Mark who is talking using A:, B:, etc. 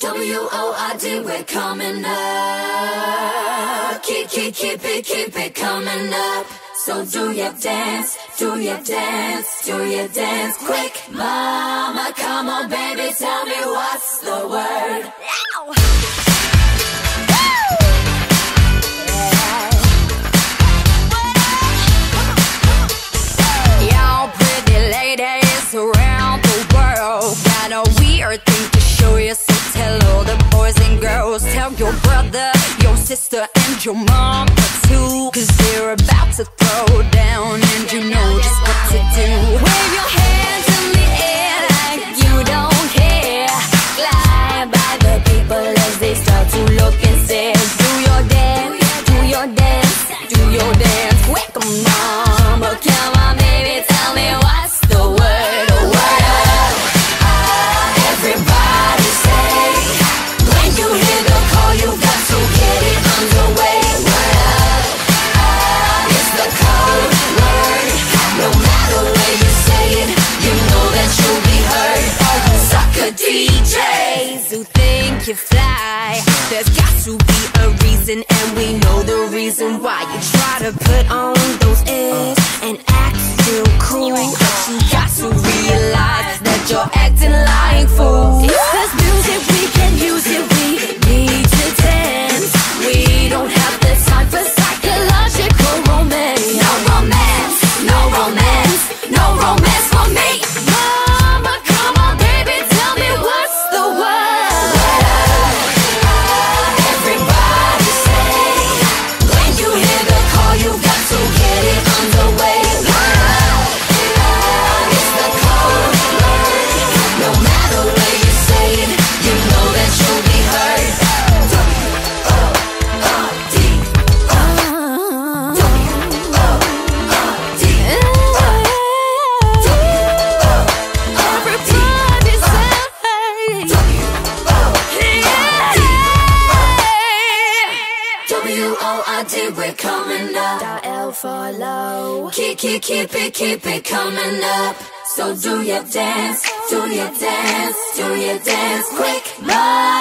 A: W-O-R-D, we're coming up. Keep it coming up. So do your dance, do your dance, do your dance quick. Mama, come on baby, tell me what's the word. Ow. Y'all pretty ladies around the world got a weird thing to show you, so tell all the boys and girls. Tell your brother, your sister and your mom too, cause they're about to throw down and you know just what to do. Wave your hands in the air like you don't care. Glide by the people as they start to look and say, do your dance, do your dance, do your dance quick, mama. Come on baby, tell me what's the word, oh word up. Everybody say, when you hear the call you got to get it underway. Word up, it's the code word. No matter where you say it, you know that you'll be heard. All you sucker DJs who think you fly, there's got to be a reason, and we know the reason why. You try to put on those airs and act real cool, but you got to realize that you're acting like fools. If there's music we can use it, we need to dance. We don't have the time for psychological romance. No romance, no romance, no romance for me. Mama, come on baby, tell me what's the word. Everybody say, when you hear the call you got to get it underway. It's the code word. No matter where you say it, you know that you'll be heard. W-O-R-D, W-O-R-D, everybody say W-O-R-D, we're coming up. L for low. Keep it coming up. So do your dance, do your dance, do your dance quick. Bye.